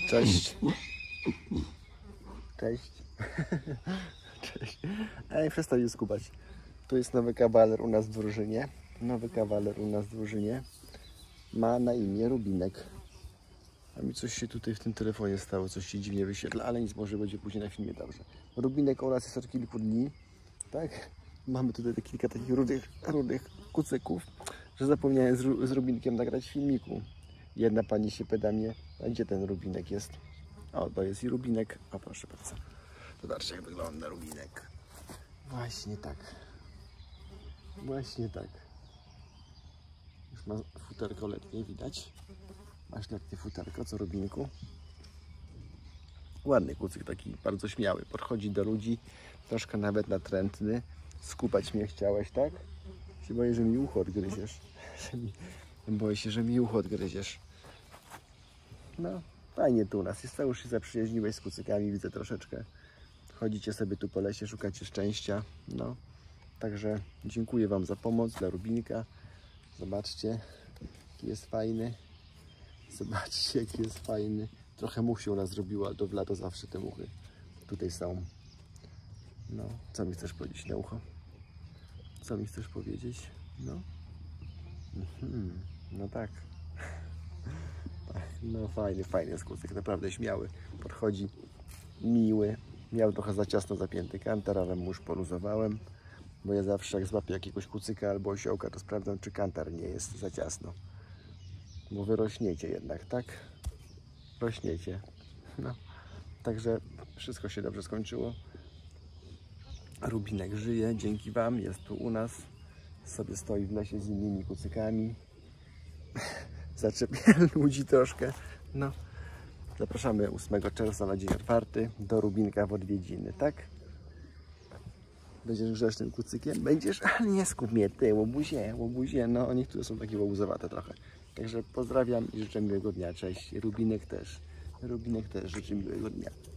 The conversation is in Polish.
Cześć. Cześć. Cześć. Ej, przestań je skubać. Tu jest nowy kawaler u nas w drużynie. Nowy kawaler u nas w drużynie. Ma na imię Rubinek. A mi coś się tutaj w tym telefonie stało, coś się dziwnie wyświetla, ale nic, może będzie później na filmie dobrze. Rubinek u nas jest od kilku dni, tak? Mamy tutaj kilka takich rudych kucyków, że zapomniałem z Rubinkiem nagrać filmiku. Jedna pani się pyta mnie, a gdzie ten Rubinek jest? O, to jest i Rubinek. O, proszę bardzo. Zobaczcie, jak wygląda Rubinek. Właśnie tak. Właśnie tak. Już ma futerko letnie, widać. Masz letnie futerko, co Rubinku? Ładny kucyk, taki bardzo śmiały. Podchodzi do ludzi, troszkę nawet natrętny. Skupać mnie chciałeś, tak? Się boję, że mi ucho odgryziesz. Boję się, że mi ucho odgryziesz. No, fajnie tu u nas jest. Już się zaprzyjaźniłeś z kucykami, widzę troszeczkę. Chodzicie sobie tu po lesie, szukacie szczęścia. No, także dziękuję Wam za pomoc, dla Rubinka. Zobaczcie, jaki jest fajny. Zobaczcie, jaki jest fajny. Trochę much się u nas zrobiło, ale to w lato zawsze te muchy tutaj są. No, co mi chcesz powiedzieć na ucho? Co mi chcesz powiedzieć? No, no tak. No fajny jest kucyk, naprawdę śmiały. Podchodzi, miły. Miał trochę za ciasno zapięty kantar, ale mu już poluzowałem. Bo ja zawsze jak złapię jakiegoś kucyka albo osiołka, to sprawdzam, czy kantar nie jest za ciasno. Bo wy rośniecie jednak, tak? Rośniecie. No. Także wszystko się dobrze skończyło. Rubinek żyje, dzięki Wam, jest tu u nas. Sobie stoi w lesie z innymi kucykami. Zaczepia ludzi troszkę. No. Zapraszamy 8 czerwca na dzień otwarty do Rubinka w odwiedziny, tak? Będziesz grzecznym kucykiem? Będziesz? Ale nie skup mnie, ty, łobuzie. No, niektóre są takie łobuzowate trochę. Także pozdrawiam i życzę miłego dnia. Cześć. Rubinek też życzę miłego dnia.